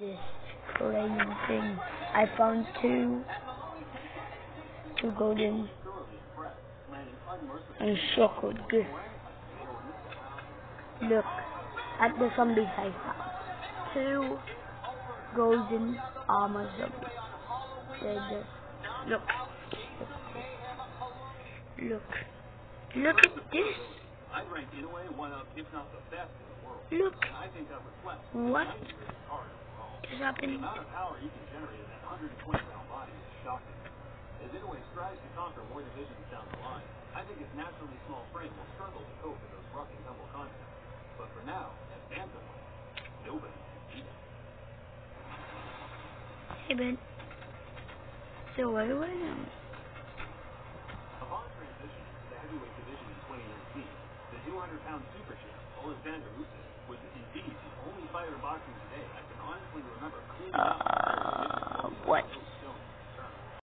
this crazy thing. I found two golden and shockled. Look at the zombies I found. Two golden armor zombies. They just look at this. Look what is happening. As Inoue strives to conquer more divisions down the line, I think his naturally small frame will struggle to cope with those rough and tumble contexts. But for now, as Phantom, nobody can beat him. Hey Ben, so what do I know? Upon transitioning to the heavyweight division in 2019, the 200-pound super champ, Alexander Usyk, was indeed the only fighter in boxing today I can honestly remember clearly What?